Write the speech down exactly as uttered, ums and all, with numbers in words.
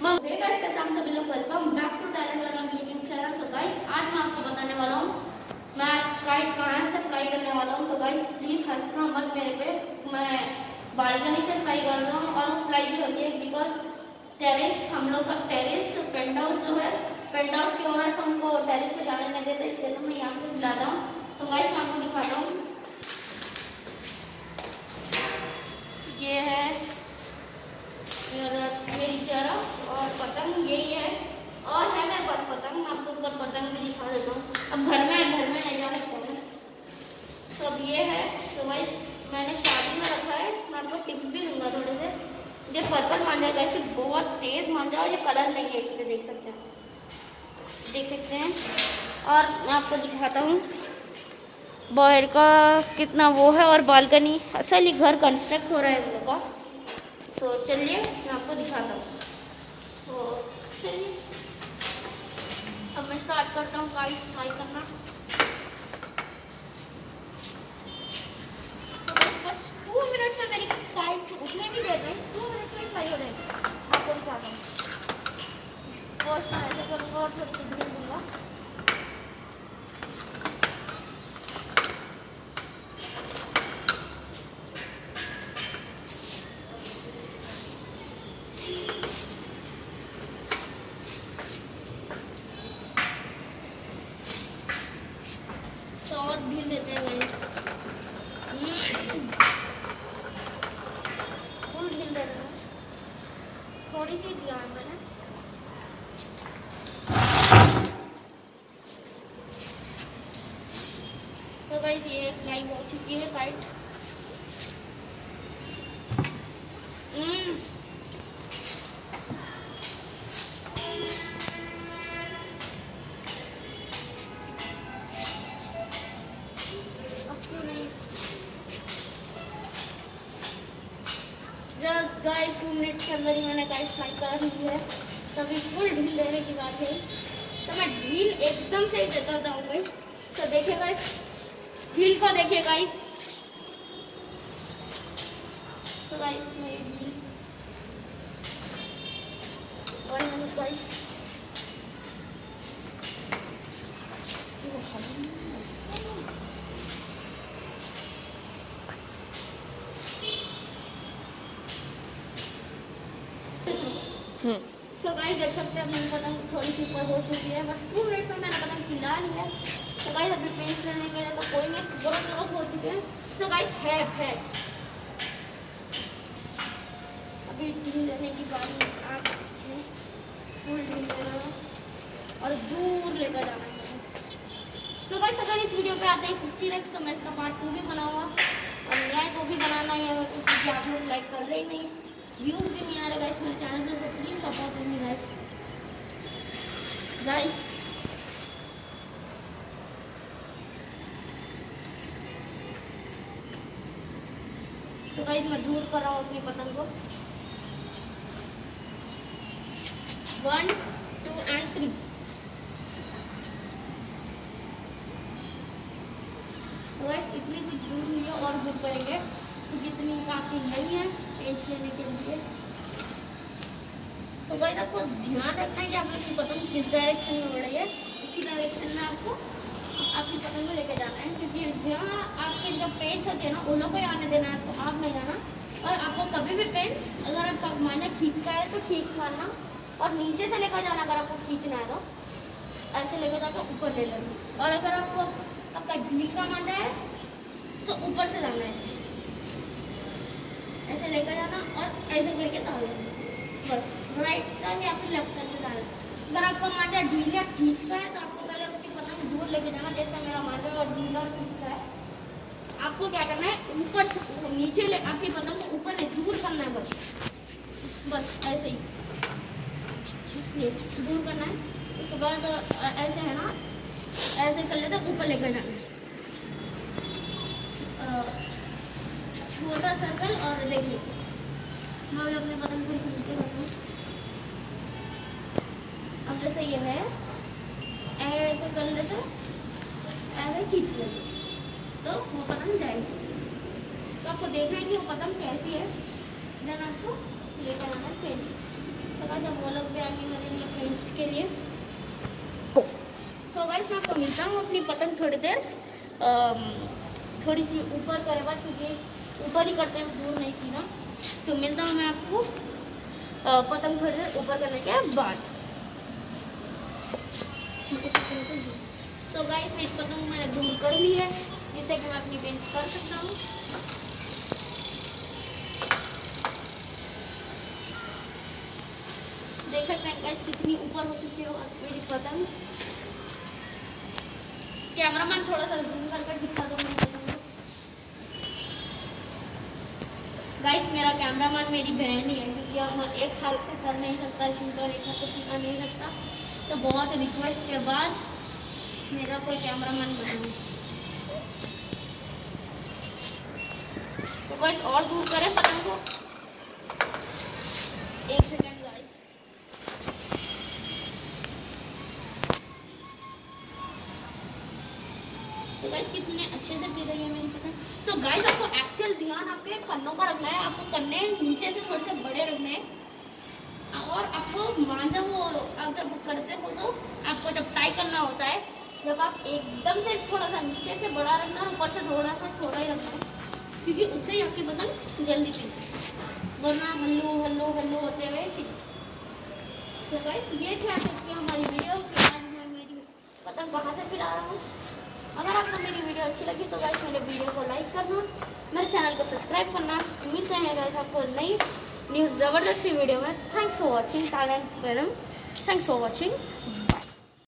Hey guys, कैसे आप सभी लोग, welcome back to talent learning YouTube channel. So guys, आज मैं आपको बताने वाला हूँ मैं आज काइट कहाँ से फ्लाई करने वाला हूँ। सो गाइस, प्लीज हंसना मत मेरे पे। मैं बालकनी से फ्लाई कर रहा हूँ और वो फ्लाई भी होती है बिकॉज टेरेस, हम लोग का टेरेस पेंट हाउस जो है, पेंट हाउस के ओनर्स हमको टेरेस पे जाने नहीं देते, इसलिए तो मैं यहाँ से जाता हूँ। सो गाइस, मैं आपको दिखाता हूँ। ये है मेरी चरख और पतंग, यही है। और है मेरे पास पतंग, मैं आपको ऊपर पतंग भी दिखा देता हूँ। अब घर में घर में नहीं जा सकता मैं, तो अब ये है। तो भाई मैंने स्टार्टिंग में रखा है, मैं आपको टिप्स भी दूंगा थोड़े से। ये पर्पल मांझा है, ऐसे बहुत तेज मांझा, और ये कलर नहीं है इसमें, देख सकते हैं देख सकते हैं और मैं आपको दिखाता हूँ बाहर का कितना वो है, और बालकनी। असल ही घर कंस्ट्रक्ट हो रहा है इन लोगों का। सो so, चलिए मैं आपको दिखाता हूँ। तो चलिए अब मैं स्टार्ट करता हूँ काइट फ्लाई करना। तो बस टू मिनट में मेरी काइट उठने भी दे रही, टू मिनट में फ्लाई हो जाएगी। आपको दिखाता हूँ। फर्स्ट मैं ऐसे करूँगा और थोड़ी सी धीरे दूँगा। और ढील देते हैं गाइस, फुल ढील दे रहे हैं, थोड़ी सी दिया है मैंने। तो गाइस, ये फ्लाई हो चुकी है काइट। जब गाइस टू मिनट्स के अंदर ही मैंने काइट फ्लाई कर ली है, तभी फुल ढील देने की बात है। तो मैं ढील एकदम से ही देता था गाइस। तो देखिए गाइस, ढील को देखिए गाइस। तो गाइस मेरी ढील बढ़िया गाइस। तो गाइस देख सकते हैं मेरी पतंग थोड़ी सी ऊपर हो चुकी है। बस टू मिनट में मैंने पतंग खिला ली है। तो गाइस अभी पेंट लेने के लिए तो कोई नहीं, बहुत लोग हो चुके हैं। तो गाइस है है अभी ढील देने की बारी आप है। फुल ढील देना और दूर लेकर जाना है। तो गाइस अगर इस वीडियो पे आते हैं फिफ्टी लाइक्स तो मैं इसका पार्ट टू भी बनाऊंगा, और नया है तो भी बनाना ही है क्योंकि आप लोग लाइक कर रहे ही नहीं, व्यूज भी नहीं आ रहे गाइस मेरे चैनल पे। तो please support me guys guys तो गाइस मैं दूर कर रहा हूँ अपनी पतंग को। One two and three. तो गाइस इतनी कुछ दूर हुई है, और दूर करेंगे क्योंकि इतनी काफी नहीं है पेंच लेने के लिए। तो गाइस आपको ध्यान रखना है कि आप लोग की पतंग किस डायरेक्शन में बढ़ रही है, उसी डायरेक्शन में आपको आपकी पतंग को लेकर जाना है। क्योंकि जहाँ आपके जब पेंच होती है ना, उन लोग को आने देना है, आपको आप नहीं जाना। और आपको कभी भी पेंच अगर आपका माना खींचता है तो खींच मारना, और नीचे से लेकर जाना। अगर आपको खींचना है तो ऐसे लेकर जाकर ऊपर ले लेना, और अगर आपको आपका ढील का मांझा है तो ऊपर से जाना है, ऐसे लेकर जाना और ऐसे करके डाल देना। बस राइट टर्न या फिर लेफ्ट टर्न से डालना। अगर आपका मांझा ढील या खींचता है तो आपको पहले उसकी पतंग दूर लेके जाना। जैसे मेरा मांझा और ढील और खींचता है, आपको क्या करना है, ऊपर से नीचे ले आपकी पतंग को ऊपर नहीं दूर करना है। बस बस ऐसे ही इसलिए दूर करना है। उसके बाद ऐसे है ना, ऐसे कर लेते ऊपर लेकर जाना है, छोटा सर्कल। और देखिए मैं भी अपने पतंग थोड़ी सी नीचे करता हूँ। अब जैसे ये है, ऐसे कर लेते, ऐसे खींच लेते तो वो पतंग जाएगी। तो आपको देखना है कि वो पतंग कैसी है, देन आपको लेकर आना है पेंच। तो जब वो लोग भी आज के लिए। सो गाइस मैं आपको मिलता हूँ अपनी पतंग थोड़ी देर थोड़ी सी ऊपर करे बाद, क्योंकि ऊपर ही करते हैं, दूर नहीं सीधा। सो मिलता हूँ मैं आपको पतंग थोड़ी देर ऊपर करने के बाद। सो गाइस मेरी पतंग मैंने दूर कर ली है, जिससे कि मैं अपनी बेंच कर सकता हूँ। देख सकते हैं गाइस कितनी ऊपर हो चुकी है मेरी पतंग। कैमरामैन थोड़ा सा जूम करके दिखा दो मेरी पतंग को। गाइस मेरा कैमरामैन मेरी बहन ही है, क्योंकि अब मैं एक हाथ से कर नहीं सकता शूट और एक हाथ से खींच नहीं सकता, तो बहुत रिक्वेस्ट के बाद मेरा कोई कैमरामैन बना। तो गाइस और दूर करें पतंग को, एक सेकेंड गाइस। तो गाइस कितने अच्छे से गिर रही है मेरी पतंग। सो गाइस आपको एक्चुअल ध्यान आपके कन्नों का रखना है, आपको कन्ने नीचे से थोड़े से बड़े रखने हैं, और आपको मांझा वो आप जब करते हो तो आपको जब टाई करना होता है, जब आप एकदम से थोड़ा सा नीचे से बड़ा रखना और ऊपर से थोड़ा सा छोटा ही रखना है, क्योंकि उससे ही आपकी पतंग जल्दी पिघलती है, वरना हल्लू हल्लू हल्लू होते हुए पिघलती। तो गाइस ये थी आज की हमारी वीडियो कि आज मैं मेरी पतंग कहाँ से पिला रहा हूँ। अगर आपको मेरी वीडियो अच्छी लगी तो गाइस मेरे वीडियो को लाइक करना, मेरे चैनल को सब्सक्राइब करना। मिलते हैं गाइस आपको नई न्यूज़ ज़बरदस्त वीडियो में। Thanks for watching talent madam, thanks for watching.